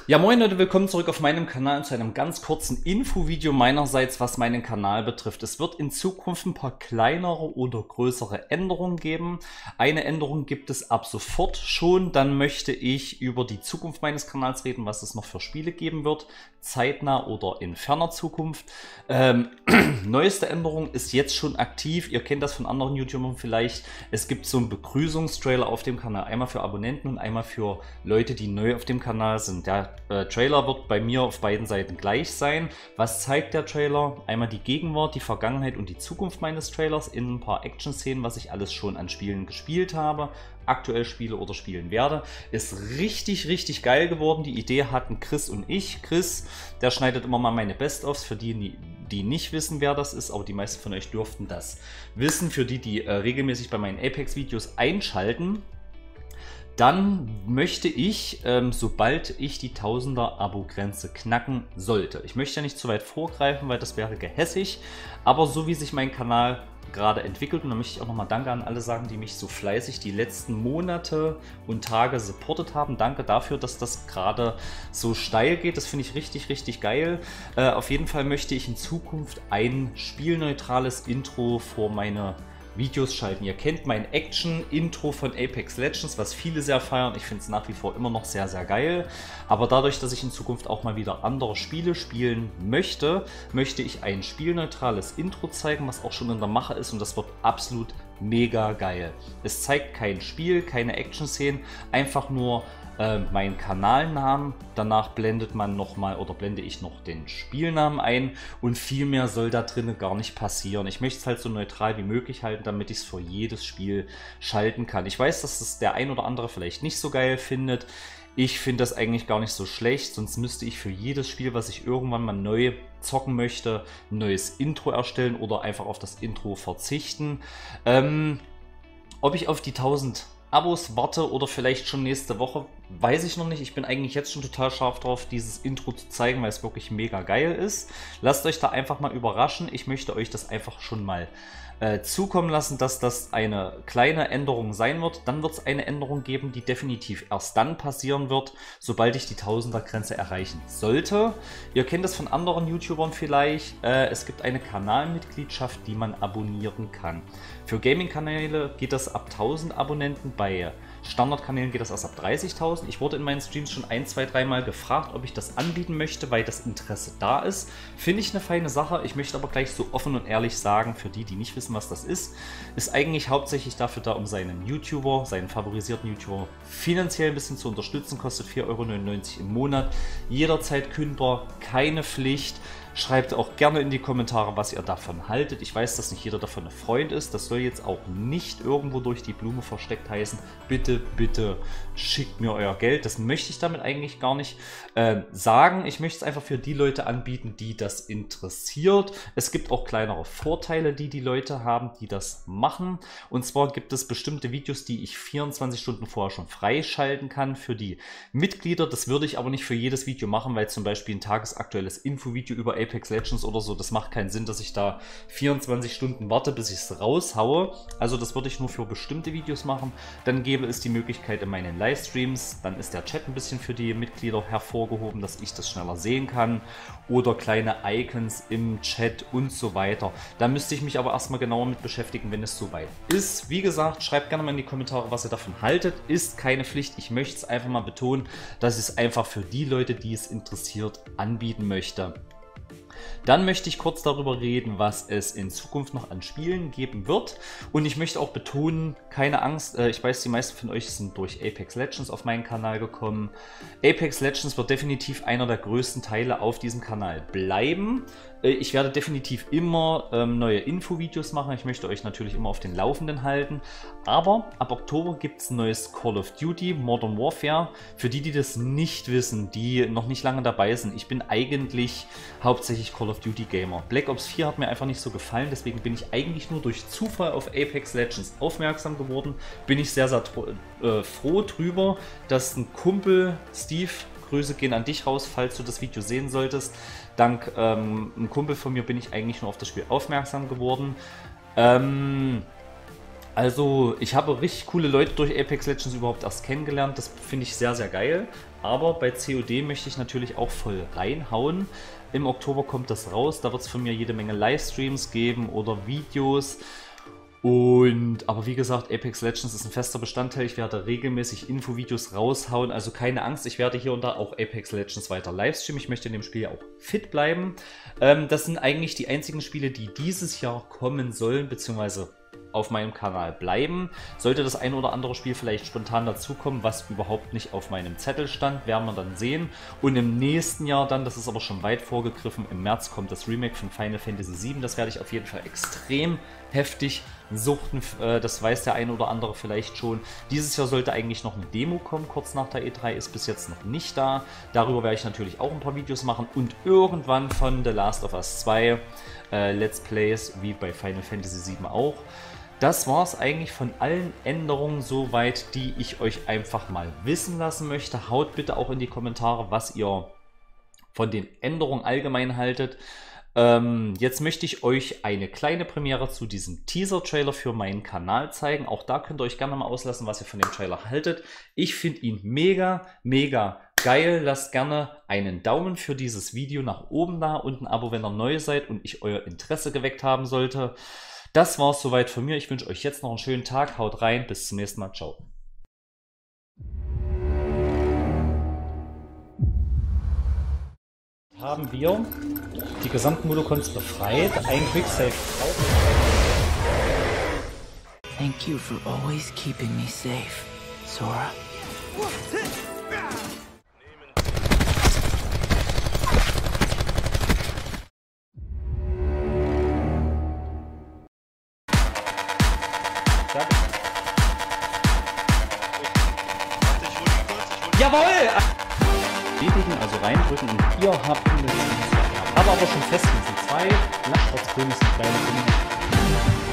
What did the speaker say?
Ja, moin Leute, willkommen zurück auf meinem Kanal zu einem ganz kurzen Infovideo meinerseits, was meinen Kanal betrifft. Es wird in Zukunft ein paar kleinere oder größere Änderungen geben. Eine Änderung gibt es ab sofort schon. Dann möchte ich über die Zukunft meines Kanals reden, was es noch für Spiele geben wird, zeitnah oder in ferner Zukunft. Neueste Änderung ist jetzt schon aktiv. Ihr kennt das von anderen YouTubern vielleicht. Es gibt so einen Begrüßungstrailer auf dem Kanal, einmal für Abonnenten und einmal für Leute, die neu auf dem Kanal sind. Der Trailer wird bei mir auf beiden Seiten gleich sein. Was zeigt der Trailer? Einmal die Gegenwart, die Vergangenheit und die Zukunft meines Trailers in ein paar Action-Szenen, was ich alles schon an Spielen gespielt habe, aktuell spiele oder spielen werde. Ist richtig, richtig geil geworden. Die Idee hatten Chris und ich. Chris, der schneidet immer mal meine Best-ofs für die, die nicht wissen, wer das ist, aber die meisten von euch dürften das wissen. Für die, die regelmäßig bei meinen Apex-Videos einschalten. Dann möchte ich, sobald ich die 1000er Abo-Grenze knacken sollte. Ich möchte ja nicht zu weit vorgreifen, weil das wäre gehässig. Aber so wie sich mein Kanal gerade entwickelt, und da möchte ich auch nochmal Danke an alle sagen, die mich so fleißig die letzten Monate und Tage supportet haben. Danke dafür, dass das gerade so steil geht. Das finde ich richtig, richtig geil. Auf jeden Fall möchte ich in Zukunft ein spielneutrales Intro vor meine Videos schalten. Ihr kennt mein Action-Intro von Apex Legends, was viele sehr feiern. Ich finde es nach wie vor immer noch sehr, sehr geil. Aber dadurch, dass ich in Zukunft auch mal wieder andere Spiele spielen möchte, möchte ich ein spielneutrales Intro zeigen, was auch schon in der Mache ist, und das wird absolut mega geil. Es zeigt kein Spiel, keine Action-Szenen, einfach nur meinen Kanalnamen. Danach blendet man nochmal oder blende ich noch den Spielnamen ein, und viel mehr soll da drinnen gar nicht passieren. Ich möchte es halt so neutral wie möglich halten, damit ich es für jedes Spiel schalten kann. Ich weiß, dass es der ein oder andere vielleicht nicht so geil findet. Ich finde das eigentlich gar nicht so schlecht, sonst müsste ich für jedes Spiel, was ich irgendwann mal neu zocken möchte, ein neues Intro erstellen oder einfach auf das Intro verzichten. Ob ich auf die 1000 Abos warte oder vielleicht schon nächste Woche, weiß ich noch nicht. Ich bin eigentlich jetzt schon total scharf drauf, dieses Intro zu zeigen, weil es wirklich mega geil ist. Lasst euch da einfach mal überraschen. Ich möchte euch das einfach schon mal zukommen lassen, dass das eine kleine Änderung sein wird. Dann wird es eine Änderung geben, die definitiv erst dann passieren wird, sobald ich die 1000er Grenze erreichen sollte. Ihr kennt das von anderen YouTubern vielleicht. Es gibt eine Kanalmitgliedschaft, die man abonnieren kann. Für Gaming-Kanäle geht das ab 1000 Abonnenten, bei Standardkanälen geht das erst ab 30.000. Ich wurde in meinen Streams schon 1, 2, 3 Mal gefragt, ob ich das anbieten möchte, weil das Interesse da ist. Finde ich eine feine Sache. Ich möchte aber gleich so offen und ehrlich sagen, für die, die nicht wissen, was das ist eigentlich hauptsächlich dafür da, um seinen YouTuber, seinen favorisierten YouTuber finanziell ein bisschen zu unterstützen. Kostet 4,99 € im Monat. Jederzeit kündbar, keine Pflicht. Schreibt auch gerne in die Kommentare, was ihr davon haltet. Ich weiß, dass nicht jeder davon ein Freund ist. Das soll jetzt auch nicht irgendwo durch die Blume versteckt heißen. Bitte, bitte schickt mir euer Geld. Das möchte ich damit eigentlich gar nicht sagen. Ich möchte es einfach für die Leute anbieten, die das interessiert. Es gibt auch kleinere Vorteile, die die Leute haben, die das machen. Und zwar gibt es bestimmte Videos, die ich 24 Stunden vorher schon freischalten kann für die Mitglieder. Das würde ich aber nicht für jedes Video machen, weil zum Beispiel ein tagesaktuelles Infovideo über Apex Legends oder so, das macht keinen Sinn, dass ich da 24 Stunden warte, bis ich es raushaue. Also das würde ich nur für bestimmte Videos machen. Dann gäbe es die Möglichkeit in meinen Livestreams, dann ist der Chat ein bisschen für die Mitglieder hervorgehoben, dass ich das schneller sehen kann, oder kleine Icons im Chat und so weiter. Da müsste ich mich aber erstmal genauer mit beschäftigen, wenn es soweit ist. Wie gesagt, schreibt gerne mal in die Kommentare, was ihr davon haltet. Ist keine Pflicht. Ich möchte es einfach mal betonen, dass ich es einfach für die Leute, die es interessiert, anbieten möchte. Dann möchte ich kurz darüber reden, was es in Zukunft noch an Spielen geben wird. Und ich möchte auch betonen, keine Angst, ich weiß, die meisten von euch sind durch Apex Legends auf meinen Kanal gekommen. Apex Legends wird definitiv einer der größten Teile auf diesem Kanal bleiben. Ich werde definitiv immer neue Infovideos machen. Ich möchte euch natürlich immer auf den Laufenden halten. Aber ab Oktober gibt es ein neues Call of Duty Modern Warfare. Für die, die das nicht wissen, die noch nicht lange dabei sind, ich bin eigentlich hauptsächlich Call of Duty Gamer. Black Ops 4 hat mir einfach nicht so gefallen, deswegen bin ich eigentlich nur durch Zufall auf Apex Legends aufmerksam geworden. Bin ich sehr, sehr froh drüber, dass ein Kumpel, Steve, Grüße gehen an dich raus, falls du das Video sehen solltest. Dank einem Kumpel von mir bin ich eigentlich nur auf das Spiel aufmerksam geworden. Also, ich habe richtig coole Leute durch Apex Legends überhaupt erst kennengelernt. Das finde ich sehr, sehr geil. Aber bei COD möchte ich natürlich auch voll reinhauen. Im Oktober kommt das raus. Da wird es von mir jede Menge Livestreams geben oder Videos. Aber wie gesagt, Apex Legends ist ein fester Bestandteil. Ich werde regelmäßig Infovideos raushauen. Also keine Angst, ich werde hier und da auch Apex Legends weiter livestreamen. Ich möchte in dem Spiel ja auch fit bleiben. Das sind eigentlich die einzigen Spiele, die dieses Jahr kommen sollen, beziehungsweise auf meinem Kanal bleiben. Sollte das ein oder andere Spiel vielleicht spontan dazukommen, was überhaupt nicht auf meinem Zettel stand, werden wir dann sehen. Und im nächsten Jahr dann, das ist aber schon weit vorgegriffen, im März kommt das Remake von Final Fantasy VII. Das werde ich auf jeden Fall extrem heftig suchten. Das weiß der eine oder andere vielleicht schon. Dieses Jahr sollte eigentlich noch eine Demo kommen, kurz nach der E3, ist bis jetzt noch nicht da. Darüber werde ich natürlich auch ein paar Videos machen und irgendwann von The Last of Us 2 Let's Plays, wie bei Final Fantasy VII auch. Das war es eigentlich von allen Änderungen soweit, die ich euch einfach mal wissen lassen möchte. Haut bitte auch in die Kommentare, was ihr von den Änderungen allgemein haltet. Jetzt möchte ich euch eine kleine Premiere zu diesem Teaser-Trailer für meinen Kanal zeigen. Auch da könnt ihr euch gerne mal auslassen, was ihr von dem Trailer haltet. Ich finde ihn mega, mega geil. Lasst gerne einen Daumen für dieses Video nach oben da und ein Abo, wenn ihr neu seid und ich euer Interesse geweckt haben sollte. Das war es soweit von mir. Ich wünsche euch jetzt noch einen schönen Tag. Haut rein. Bis zum nächsten Mal. Ciao. Haben wir die gesamten Molokons befreit. Ein Quicksave. Thank you for always keeping me safe, Sora. Jawohl! Betätigen, also reindrücken und ihr habt ihn. Aber schon fest, sind 2. Laschwatz-Grün ist die kleine Kinder.